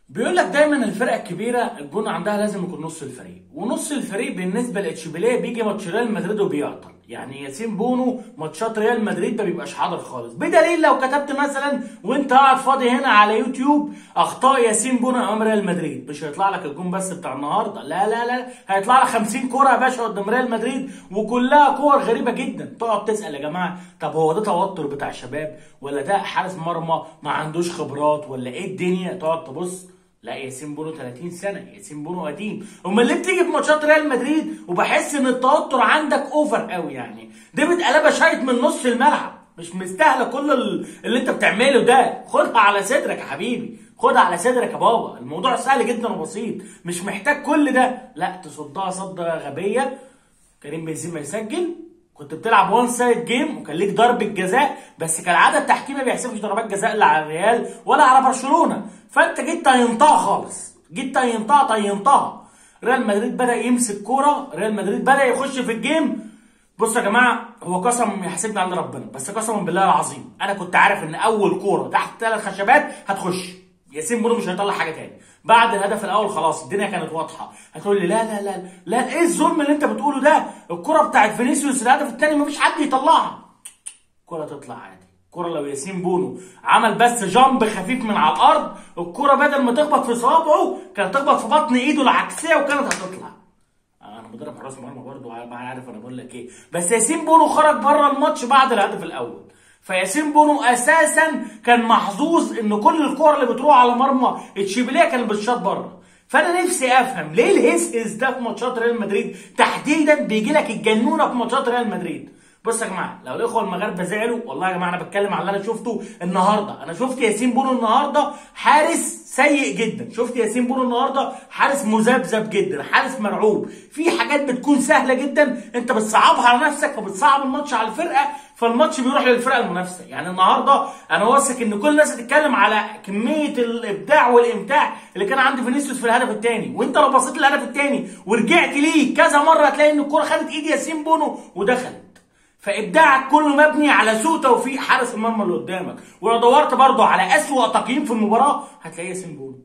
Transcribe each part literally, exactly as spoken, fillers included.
بيقول لك دايما الفرقه الكبيره الجون عندها لازم يكون نص الفريق، ونص الفريق بالنسبه لاتشبيليه بيجي ماتش ريال مدريد وبيعطل. يعني ياسين بونو ماتشات ريال مدريد ما بيبقاش حاضر خالص، بدليل لو كتبت مثلا وانت قاعد فاضي هنا على يوتيوب اخطاء ياسين بونو امام ريال مدريد، مش هيطلع لك الجون بس بتاع النهارده، لا لا لا، هيطلع لك خمسين كوره يا باشا قدام ريال مدريد وكلها كور غريبه جدا. تقعد تسال يا جماعه طب هو ده توتر بتاع شباب، ولا ده حارس مرمى ما عندوش خبرات، ولا ايه الدنيا؟ تقعد تبص لا ياسين بونو ثلاثين سنه، ياسين بونو قديم. امال ليه بتيجي في ماتشات ريال مدريد وبحس ان التوتر عندك اوفر قوي؟ يعني دي بتقلبها شايط من نص الملعب، مش مستاهله كل اللي انت بتعمله ده. خدها على صدرك يا حبيبي، خدها على صدرك يا بابا، الموضوع سهل جدا وبسيط، مش محتاج كل ده. لا تصدها صده غبيه، كريم بنزيما يسجل، كنت بتلعب وان سايد جيم وكان ليك ضربه جزاء، بس كالعاده التحكيم ما بيحسبش ضربات جزاء لا على الريال ولا على برشلونه، فانت جيت طينتها خالص، جيت طينتها طينتها. ريال مدريد بدا يمسك كوره، ريال مدريد بدا يخش في الجيم. بصوا يا جماعه، هو قسم يحسبني عند ربنا، بس قسما بالله العظيم انا كنت عارف ان اول كوره تحت ثلاث خشبات هتخش، ياسين بونو مش هيطلع حاجه تاني. بعد الهدف الاول خلاص الدنيا كانت واضحه. هتقول لي لا لا لا لا، ايه الظلم اللي انت بتقوله ده؟ الكره بتاعت فينيسيوس الهدف الثاني مفيش حد يطلعها، الكره تطلع عادي. الكره لو ياسين بونو عمل بس جامب خفيف من على الارض، الكره بدل ما تخبط في صوابعه كانت تخبط في بطن ايده العكسيه وكانت هتطلع. انا مدرب حراس مرمى برضه عارف انا بقول لك ايه، بس ياسين بونو خرج بره الماتش بعد الهدف الاول. فياسين بونو اساسا كان محظوظ ان كل الكور اللي بتروح على مرمى اتشيبيليه كانت بتشاط بره. فانا نفسي افهم ليه الهسهس ده في ماتشات ريال مدريد تحديدا بيجي لك الجنونه في ماتشات ريال مدريد. بص يا جماعه، لو الاخوه المغاربه زعلوا والله يا جماعه انا بتكلم على اللي انا شفته النهارده. انا شفت ياسين بونو النهارده حارس سيء جدا، شفت ياسين بونو النهارده حارس مذبذب جدا، حارس مرعوب. في حاجات بتكون سهله جدا انت بتصعبها على نفسك فبتصعب الماتش على الفرقه، فالماتش بيروح للفرقه المنافسه. يعني النهارده انا واثق ان كل الناس هتتكلم على كميه الابداع والامتاع اللي كان عند فينيسيوس في الهدف الثاني، وانت لو بصيت للهدف الثاني ورجعت ليه كذا مره هتلاقي ان الكوره خدت ايد ياسين بونو ودخلت. فابداعك كله مبني على سوء توفيق حارس المرمى اللي قدامك. ولو دورت برضه على اسوأ تقييم في المباراه هتلاقيه ياسين بونو،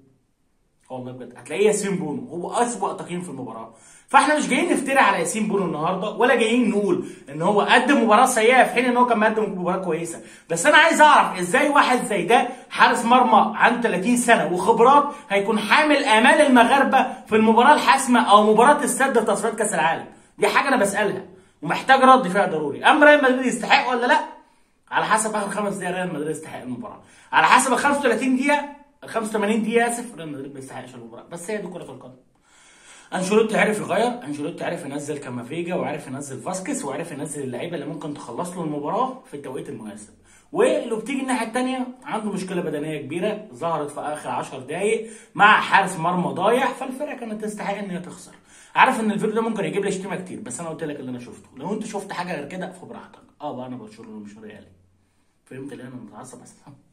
والله بجد هتلاقيه ياسين بونو هو اسوأ تقييم في المباراه. فاحنا مش جايين نفتري على ياسين بونو النهارده، ولا جايين نقول ان هو قدم مباراه سيئه في حين ان هو كان مقدم مباراه كويسه. بس انا عايز اعرف ازاي واحد زي ده حارس مرمى عنده ثلاثين سنه وخبرات هيكون حامل امال المغاربه في المباراه الحاسمه او مباراه السد في تصفيات كاس العالم؟ دي حاجه انا بسالها ومحتاج رد فيها ضروري. اما ريال مدريد يستحق ولا لا؟ على حسب اخر خمس دقايق ريال مدريد يستحق المباراه، على حسب ال خمسة وثلاثين دقيقه ال خمسة وثمانين دقيقه اسف ريال مدريد ما يستحقش المباراه. بس هي دي كره القدم. انشيلوتي عرف يغير، انشيلوتي عرف ينزل كامافيجا وعرف ينزل فاسكيز وعرف ينزل اللعيبه اللي ممكن تخلص له المباراه في التوقيت المناسب. ولو بتيجي الناحيه الثانيه عنده مشكله بدنيه كبيره ظهرت في اخر عشر دقائق مع حارس مرمى ضايع، فالفرقه كانت تستحق ان هي تخسر. عارف ان الفيديو ده ممكن يجيب لي شتيمه كتير، بس انا قلت لك اللي انا شفته. لو انت شفت حاجه غير كده فبراحتك. اه بقى انا برشلونه مش ريالي، فهمت ليه انا متعصب اصلا.